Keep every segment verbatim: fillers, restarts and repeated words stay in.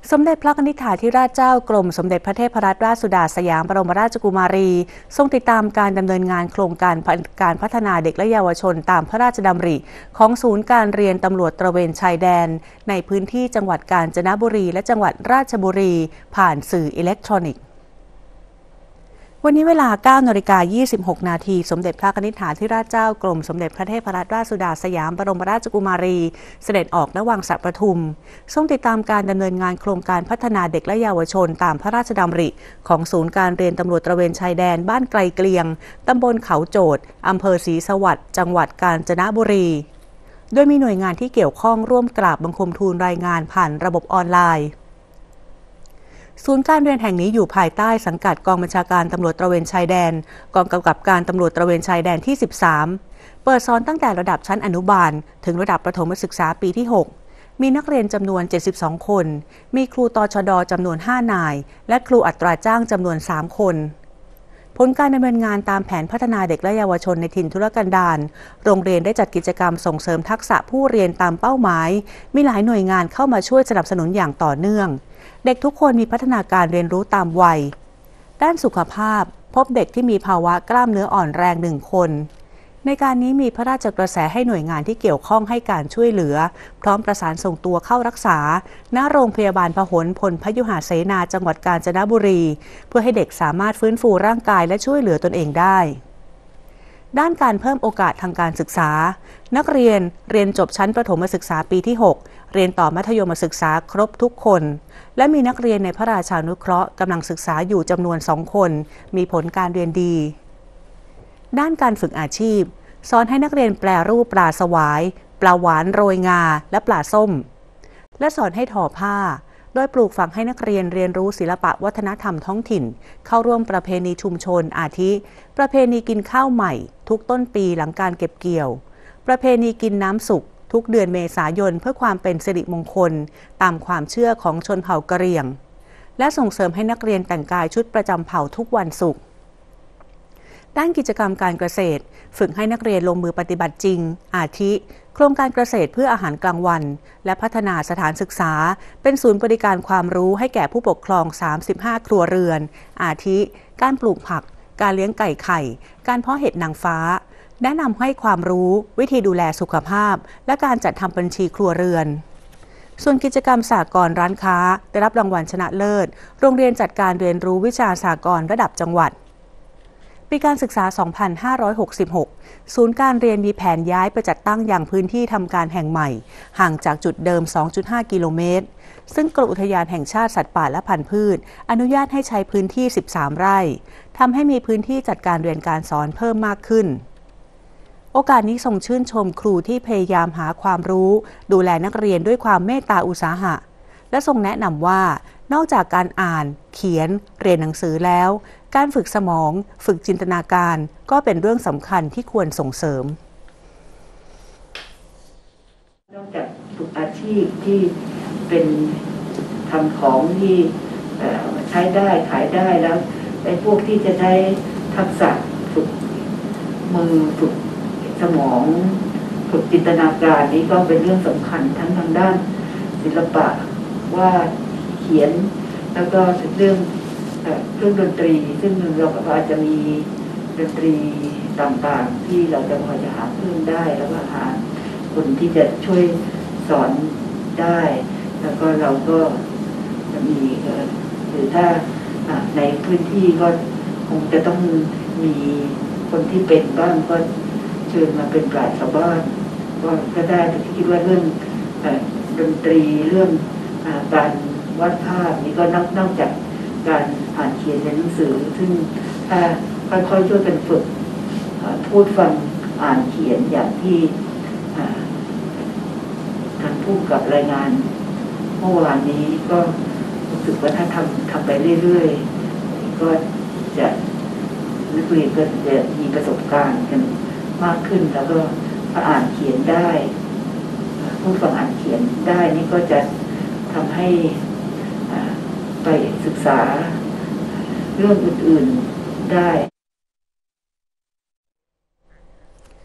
สมเด็จพระนิธิธิราชเจ้ากรมสมเด็จพระเทพรัตนราชสุดาสยามบรมราชกุมารีทรงติดตามการดำเนินงานโครงการการพัฒนาเด็กและเยาวชนตามพระราชดำริของศูนย์การเรียนตำรวจตระเวนชายแดนในพื้นที่จังหวัดกาญจนบุรีและจังหวัดราชบุรีผ่านสื่ออิเล็กทรอนิกส์วันนี้เวลา เก้านาฬิกายี่สิบหกนาทีสมเด็จพระนิธิธิราชเจ้ากรมสมเด็จพระเทพรัตนราชสุดาสยามบรมราชกุมารีเสด็จออกณวังสระประทุมทรงติดตามการดำเนินงานโครงการพัฒนาเด็กและเยาวชนตามพระราชดำริของศูนย์การเรียนตำรวจตระเวนชายแดนบ้านไกลเกลียงตำบลเขาโจทย์อำเภอศรีสวัสดิ์จังหวัดกาญจนบุรีโดยมีหน่วยงานที่เกี่ยวข้องร่วมกราบบังคมทูลรายงานผ่านระบบออนไลน์ศูนย์การเรียนแห่งนี้อยู่ภายใต้สังกัดกองบัญชาการตำรวจตระเวนชายแดนกองกำกับการตำรวจตระเวนชายแดนที่สิบสามเปิดสอนตั้งแต่ระดับชั้นอนุบาลถึงระดับประถมศึกษาปีที่หกมีนักเรียนจำนวนเจ็ดสิบสองคนมีครูตชดจำนวนห้านายและครูอัตราจ้างจำนวนสามคนผลการดำเนินงานตามแผนพัฒนาเด็กและเยาวชนในถิ่นทุรกันดารโรงเรียนได้จัดกิจกรรมส่งเสริมทักษะผู้เรียนตามเป้าหมายมีหลายหน่วยงานเข้ามาช่วยสนับสนุนอย่างต่อเนื่องเด็กทุกคนมีพัฒนาการเรียนรู้ตามวัยด้านสุขภาพพบเด็กที่มีภาวะกล้ามเนื้ออ่อนแรงหนึ่งคนในการนี้มีพระราชกระแสให้หน่วยงานที่เกี่ยวข้องให้การช่วยเหลือพร้อมประสานส่งตัวเข้ารักษาณโรงพยาบาลพหลพลพยุหเสนาจังหวัดกาญจนบุรีเพื่อให้เด็กสามารถฟื้นฟูร่างกายและช่วยเหลือตนเองได้ด้านการเพิ่มโอกาสทางการศึกษานักเรียนเรียนจบชั้นประถมศึกษาปีที่หกเรียนต่อมัธยมศึกษาครบทุกคนและมีนักเรียนในพระราชานุเคราะห์กำลังศึกษาอยู่จำนวนสองคนมีผลการเรียนดีด้านการฝึกอาชีพสอนให้นักเรียนแปรรูปปลาสวายปลาหวานโรยงาและปลาส้มและสอนให้ทอผ้าโดยปลูกฝังให้นักเรียนเรียนรู้ศิลปะวัฒนธรรมท้องถิ่นเข้าร่วมประเพณีชุมชนอาทิประเพณีกินข้าวใหม่ทุกต้นปีหลังการเก็บเกี่ยวประเพณีกินน้ำสุกทุกเดือนเมษายนเพื่อความเป็นสิริมงคลตามความเชื่อของชนเผ่ากะเหรี่ยงและส่งเสริมให้นักเรียนแต่งกายชุดประจำเผ่าทุกวันศุกร์ด้านกิจกรรมการเกษตรฝึกให้นักเรียนลงมือปฏิบัติจริงอาทิโครงการเกษตรเพื่ออาหารกลางวันและพัฒนาสถานศึกษาเป็นศูนย์บริการความรู้ให้แก่ผู้ปกครองสามสิบห้าครัวเรือนอาทิการปลูกผักการเลี้ยงไก่ไข่การเพาะเห็ดนางฟ้าแนะนำให้ความรู้วิธีดูแลสุขภาพและการจัดทำบัญชีครัวเรือนส่วนกิจกรรมสหกรณ์ร้านค้าได้รับรางวัลชนะเลิศโรงเรียนจัดการเรียนรู้วิชาสหกรณ์ระดับจังหวัดปีการศึกษา สองพันห้าร้อยหกสิบหก ศูนย์การเรียนมีแผนย้ายไปจัดตั้งอย่างพื้นที่ทำการแห่งใหม่ห่างจากจุดเดิม สองจุดห้า กิโลเมตรซึ่งกรมอุทยานแห่งชาติสัตว์ป่าและพันธุ์พืชอนุญาตให้ใช้พื้นที่สิบสามไร่ทำให้มีพื้นที่จัดการเรียนการสอนเพิ่มมากขึ้นโอกาสนี้ทรงชื่นชมครูที่พยายามหาความรู้ดูแลนักเรียนด้วยความเมตตาอุตสาหะและทรงแนะนำว่านอกจากการอ่านเขียนเรียนหนังสือแล้วการฝึกสมองฝึกจินตนาการก็เป็นเรื่องสำคัญที่ควรส่งเสริมนอกจากฝึกอาชีพที่เป็นทำของที่ใช้ได้ขายได้แล้วไอ้พวกที่จะใช้ทักษะฝึกมือฝึกสมองฝึกจินตนาการนี้ก็เป็นเรื่องสำคัญทั้งทางด้านศิลปะวาดเขียนแล้วก็เรื่องเครื่องดนตรีซึ่งเราก็อาจจะมีดนตรีต่างๆที่เราจะพอจะหาเครื่องได้แล้วก็หาคนที่จะช่วยสอนได้แล้วก็เราก็จะมีหรือถ้าในพื้นที่ก็คงจะต้องมีคนที่เป็นบ้างก็เชิญมาเป็นปราชญ์ชาวบ้านก็ก็ได้แต่คิดว่าเรื่องดนตรีเรื่องการวาดภาพนี่ก็นอกนอกจากการอ่านเขียนในหนังสือซึ่งถ้าค่อยๆช่วยกันฝึกพูดฟังอ่านเขียนอย่างที่ทางผู้กับรายงานเมื่อวานนี้ก็รู้สึกว่าถ้าทำทำไปเรื่อยๆก็จะนักเรียนก็จะมีประสบการณ์กันมากขึ้นแล้วก็ถ้าอ่านเขียนได้ผู้ฟังอ่านเขียนได้นี่ก็จะทำให้ไปศึกษาเรื่องอื่นๆได้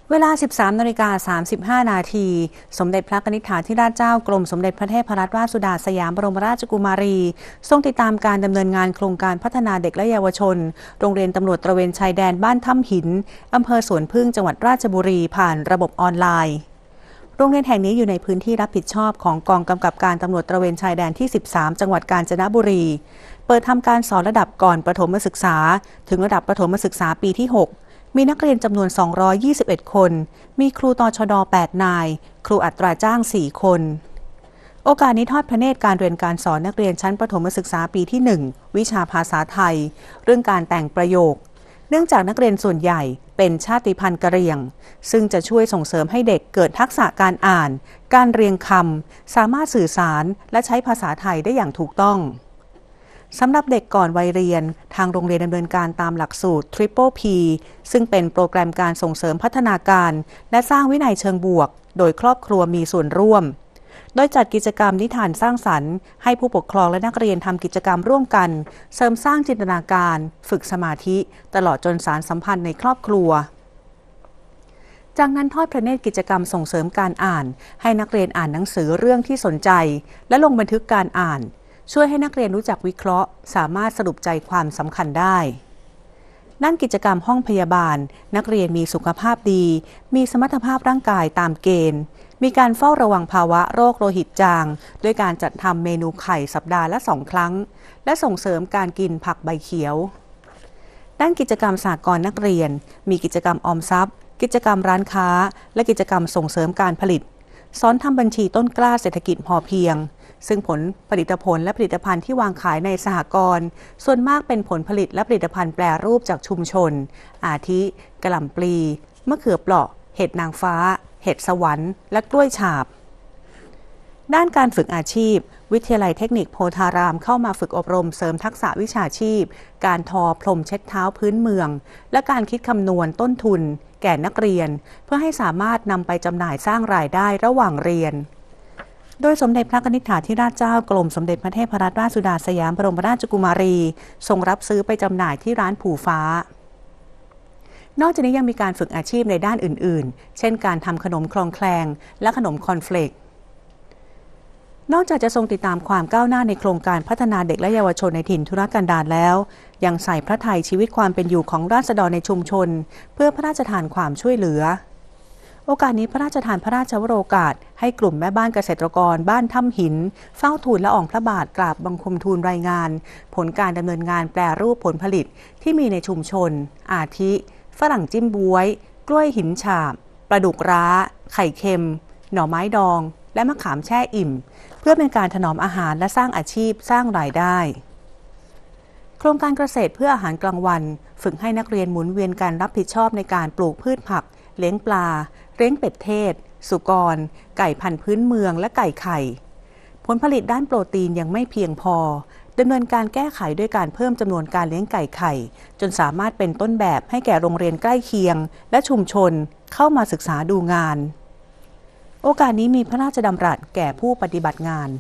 เวลา สิบสามนาฬิกาสามสิบห้านาที สมเด็จพระนิธิถาธิราชเจ้ากรมสมเด็จพระเทพรัตนราชสุดาสยามบรมราชกุมารีทรงติดตามการดำเนินงานโครงการพัฒนาเด็กและเยาวชนโรงเรียนตำรวจตระเวนชายแดนบ้านถ้ำหินอำเภอสวนพึ่งจังหวัดราชบุรีผ่านระบบออนไลน์โรงเรียนแห่งนี้อยู่ในพื้นที่รับผิดชอบของกองกำกับการตำรวจตระเวนชายแดนที่ สิบสาม จังหวัดกาญจนบุรีเปิดทำการสอนระดับก่อนประถมศึกษาถึงระดับประถมศึกษาปีที่ หกมีนักเรียนจำนวน สองร้อยยี่สิบเอ็ด คน มีครูตชด แปด นาย ครูอัตราจ้าง สี่ คน โอกาสนี้ทอดพระเนตรการเรียนการสอนนักเรียนชั้นประถมศึกษาปีที่ หนึ่ง วิชาภาษาไทย เรื่องการแต่งประโยค เนื่องจากนักเรียนส่วนใหญ่เป็นชาติพันธุ์กะเหรี่ยง ซึ่งจะช่วยส่งเสริมให้เด็กเกิดทักษะการอ่าน การเรียงคำ สามารถสื่อสารและใช้ภาษาไทยได้อย่างถูกต้องสำหรับเด็กก่อนวัยเรียนทางโรงเรียนดำเนินการตามหลักสูตร Triple P ซึ่งเป็นโปรแกรมการส่งเสริมพัฒนาการและสร้างวินัยเชิงบวกโดยครอบครัวมีส่วนร่วมโดยจัดกิจกรรมนิทานสร้างสรรค์ให้ผู้ปกครองและนักเรียนทำกิจกรรมร่วมกันเสริมสร้างจินตนาการฝึกสมาธิตลอดจนสารสัมพันธ์ในครอบครัวจากนั้นทอดพระเนตรกิจกรรมส่งเสริมการอ่านให้นักเรียนอ่านหนังสือเรื่องที่สนใจและลงบันทึกการอ่านช่วยให้นักเรียนรู้จักวิเคราะห์สามารถสรุปใจความสำคัญได้ด้านกิจกรรมห้องพยาบาลนักเรียนมีสุขภาพดีมีสมรรถภาพร่างกายตามเกณฑ์มีการเฝ้าระวังภาวะโรคโลหิตจางด้วยการจัดทำเมนูไข่สัปดาห์ละสองครั้งและส่งเสริมการกินผักใบเขียวด้านกิจกรรมสหกรณ์นักเรียนมีกิจกรรมออมทรัพย์กิจกรรมร้านค้าและกิจกรรมส่งเสริมการผลิตสอนทำบัญชีต้นกล้าเศรษฐกิจพอเพียงซึ่งผลผลิตผลและผลิตภัณฑ์ที่วางขายในสหกรณ์ส่วนมากเป็นผลผลิตและผลิตภัณฑ์แปรรูปจากชุมชนอาทิกะหล่ำปลีมะเขือเปราะเห็ดนางฟ้าเห็ดสวรรค์และกล้วยฉาบด้านการฝึกอาชีพวิทยาลัยเทคนิคโพธารามเข้ามาฝึกอบรมเสริมทักษะวิชาชีพการทอพรมเช็ดเท้าพื้นเมืองและการคิดคำนวณต้นทุนแก่นักเรียนเพื่อให้สามารถนำไปจำหน่ายสร้างรายได้ระหว่างเรียนโดยสมเด็จพระนิธิถาธิราชเจ้ากรมสมเด็จพระเทพรัตนราชสุดาสยามบรมราชกุมารีทรงรับซื้อไปจำหน่ายที่ร้านผู่ฟ้านอกจากนี้ยังมีการฝึกอาชีพในด้านอื่นๆเช่นการทำขนมคลองแคลงและขนมคอนเฟลกนอกจากจะทรงติดตามความก้าวหน้าในโครงการพัฒนาเด็กและเยาวชนในถิ่นทุรกันดารแล้วยังใส่พระทัยชีวิตความเป็นอยู่ของราษฎรในชุมชนเพื่อพระราชทานความช่วยเหลือโอกาสนี้พระราชทานพระราชวโรกาสให้กลุ่มแม่บ้านเกษตรกรบ้านถ้ำหินเฝ้าทูลละอองพระบาทกราบบังคมทูลรายงานผลการดำเนินงานแปรรูปผลผลิตที่มีในชุมชนอาทิฝรั่งจิ้มบ๊วยกล้วยหินฉาบปลาดุกร้าไข่เค็มหน่อไม้ดองและมะขามแช่อิ่มเพื่อเป็นการถนอมอาหารและสร้างอาชีพสร้างรายได้โครงการเกษตรเพื่ออาหารกลางวันฝึกให้นักเรียนหมุนเวียนการรับผิดชอบในการปลูกพืชผักเลี้ยงปลาเลี้ยงเป็ดเทศสุกรไก่พันธุ์พื้นเมืองและไก่ไข่ผลผลิตด้านโปรตีนยังไม่เพียงพอดำเนินการแก้ไขด้วยการเพิ่มจำนวนการเลี้ยงไก่ไข่จนสามารถเป็นต้นแบบให้แก่โรงเรียนใกล้เคียงและชุมชนเข้ามาศึกษาดูงานโอกาสนี้มีพระราชดำรัสแก่ผู้ปฏิบัติงาน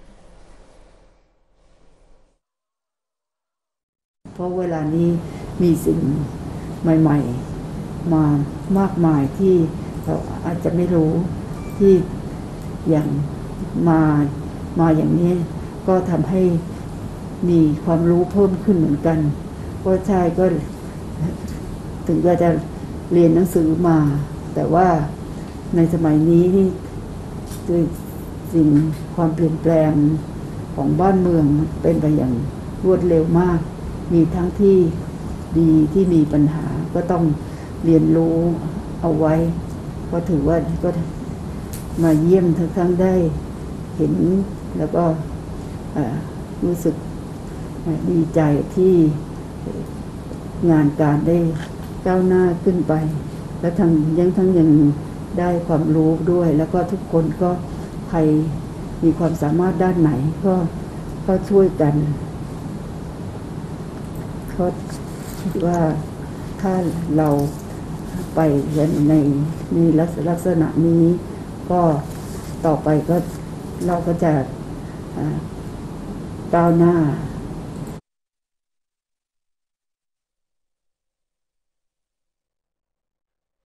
เพราะเวลานี้มีสิ่งใหม่ๆมามากมายที่เราอาจจะไม่รู้ที่อย่างมามาอย่างนี้ก็ทำให้มีความรู้เพิ่มขึ้นเหมือนกันเพราะชายก็ถึงจะเรียนหนังสือมาแต่ว่าในสมัยนี้นี่ด้วยสิ่งความเปลี่ยนแปลงของบ้านเมืองเป็นไปอย่างรวดเร็วมากมีทั้งที่ดีที่มีปัญหาก็ต้องเรียนรู้เอาไว้ก็ถือว่าก็มาเยี่ยมทั้งทั้งได้เห็นแล้วก็รู้สึกดีใจที่งานการได้ก้าวหน้าขึ้นไปและทั้งยังทั้งยังได้ความรู้ด้วยแล้วก็ทุกคนก็ใครมีความสามารถด้านไหนก็ก็ช่วยกันเพราะคิดว่าถ้าเราไปในในลักษณะนี้ก็ต่อไปก็เราก็จะก้าวหน้า